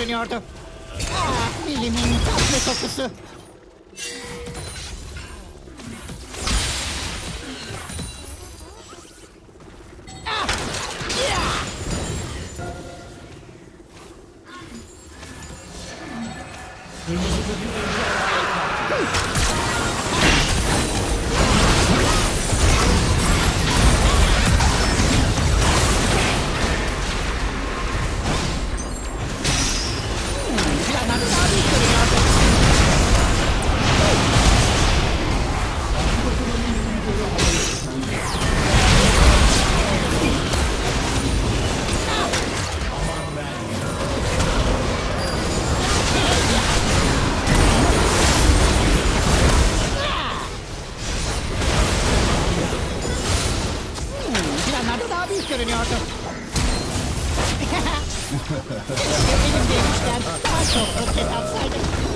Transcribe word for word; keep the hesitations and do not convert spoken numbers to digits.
görünüyordu. Ah, bilimin tatlı kokusu. Ah! Ya! Planlar daha büyük görünüyordu. Planlarda daha büyük görünüyordu. Keşke benim demişler daha çok roket atsaydım.